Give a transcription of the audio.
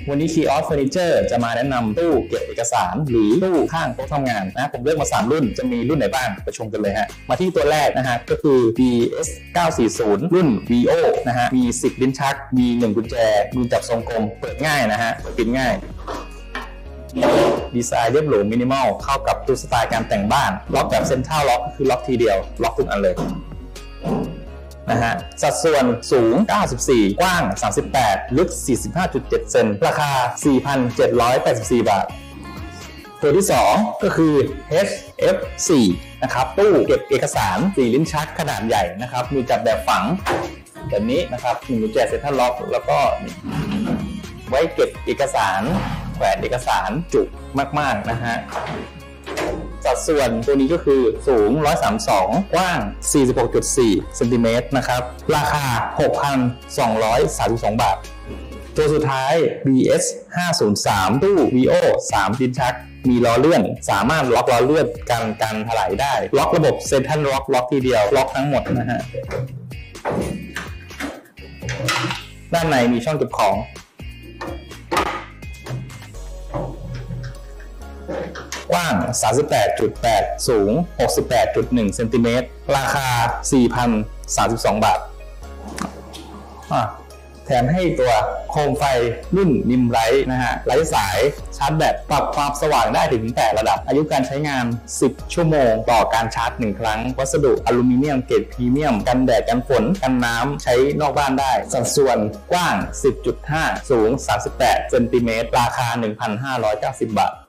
วันนี้ Kiosk Furniture จะมาแนะนำตู้เก็บเอกสารหรือตู้ข้างโต๊ะทำงานนะผมเลือกมา3รุ่นจะมีรุ่นไหนบ้างไปชมกันเลยฮะมาที่ตัวแรกนะฮะก็คือ BS 940 รุ่น VO นะฮะมี10ลิ้นชักมี1กุญแจมือจับทรงกลมเปิดง่ายนะฮะปิดง่ายดีไซน์เรียบหรูมินิมอลเข้ากับตู้สไตล์การแต่งบ้านล็อกแบบเซ็นทรัลล็อกคือล็อกทีเดียวล็อกทุกอันเลยนะฮะสัดส่วนสูง94กว้าง38ลึก 45.7 เซนราคา 4,784 บาทตัวที่2ก็คือ HF4 นะครับตู้เก็บเอกสาร4ลิ้นชักขนาดใหญ่นะครับมีจับแบบฝังแบบนี้นะครับ1กุญแจเซ็นทรัลล็อกแล้วก็ไว้เก็บเอกสารแขวนเอกสารจุมากๆนะฮะสัดส่วนตัวนี้ก็คือสูง132กว้าง 46.4 เซนติเมตรนะครับราคา 6,232 บาทตัวสุดท้าย BS 503 ตู้ VO 3 ลิ้นชักมีล้อเลื่อนสามารถล็อกล้อเลื่อนกันถลายได้ล็อกระบบเซ็นทรัลล็อกทีเดียวล็อกทั้งหมดนะฮะด้านในมีช่องเก็บของกว้าง 38.8 สูง 68.1 เซนติเมตรราคา 4,032 บาทแถมให้ตัวโคมไฟรุ่นนิมไลท์นะฮะไร้สายชาร์จแบตปรับความสว่างได้ถึง8ระดับอายุการใช้งาน10ชั่วโมงต่อการชาร์จ1ครั้งวัสดุอลูมิเนียมเกรดพรีเมียมกันแดดกันฝนกันน้ำใช้นอกบ้านได้สัดส่วนกว้าง 10.5 สูง 38 เซนติเมตรราคา 1,590 บาท